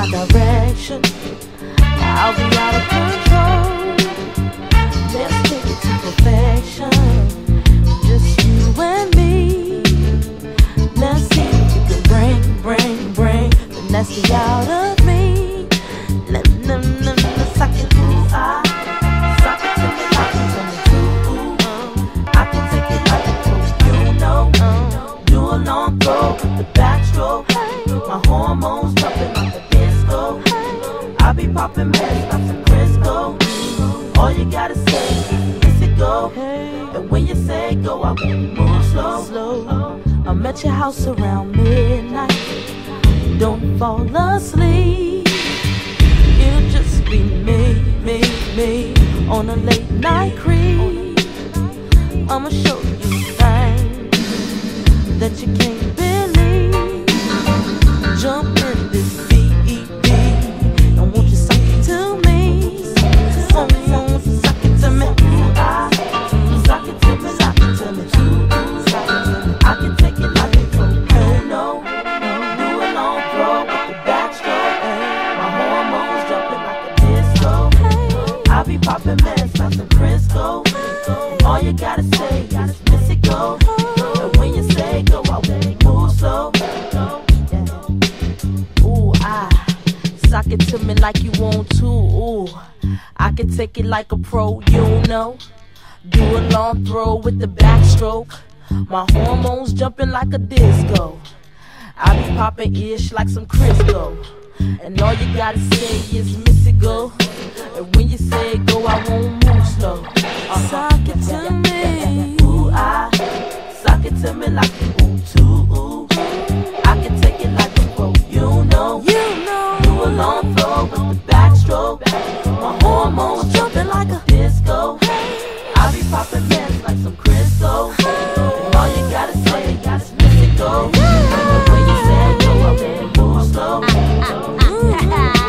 my direction, I'll be out of control. Let's take it to perfection, just you and me. Let's see if you can bring the nasty out of me. Let suck it through. Suck it to me like you tell me to. I can take it like a pro, you know. Do a long throw with the backstroke. My hormones jumping like a disco. I be popping meds like some Crisco. All you gotta say is Missy go. And when you say go, I won't move slow. I'm at your house around midnight. Don't fall asleep. It'll just be me on a late night creep. I'ma show you things that you can't believe. Jump in this BED, and won't you suck it to me? Suck it to me. Suck it to me, suck it to me. I can take it like a pro, no. Do a long throw with the backstroke. My hormones jumping like a disco. I be popping meds like some Crisco. All you gotta say is Missy go. And when you say go, I won't move slow. Ooh, sock it to me like you want to. Ooh, I can take it like a pro, you know. Do a long throw with the backstroke. My hormones jumping like a disco. I be popping ish like some Crisco. And all you gotta say is Missy go. And when you say go, I won't move slow. Suck it to me. Ooh, suck it to me like you want to. Ooh, I can take it like a pro, you know. Do a long throw with the backstroke. My hormones jumping like a disco. I be popping meds like some Crisco. And all you gotta say is Missy go. And when you say go, I won't move slow.